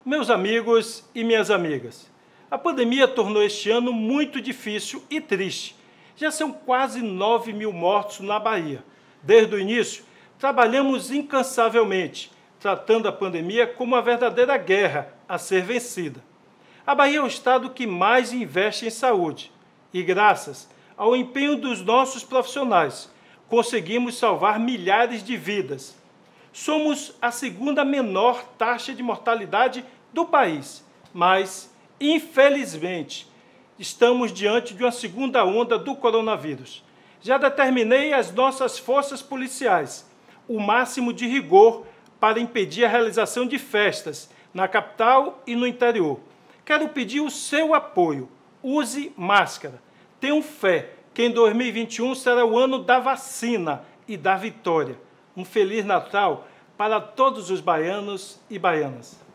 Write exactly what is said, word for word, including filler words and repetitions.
Meus amigos e minhas amigas, a pandemia tornou este ano muito difícil e triste. Já são quase nove mil mortos na Bahia. Desde o início, trabalhamos incansavelmente, tratando a pandemia como uma verdadeira guerra a ser vencida. A Bahia é o estado que mais investe em saúde e, graças ao empenho dos nossos profissionais, conseguimos salvar milhares de vidas. Somos a segunda menor taxa de mortalidade do país, mas, infelizmente, estamos diante de uma segunda onda do coronavírus. Já determinei às nossas forças policiais o máximo de rigor para impedir a realização de festas na capital e no interior. Quero pedir o seu apoio. Use máscara. Tenho fé que em dois mil e vinte e um será o ano da vacina e da vitória. Um Feliz Natal para todos os baianos e baianas.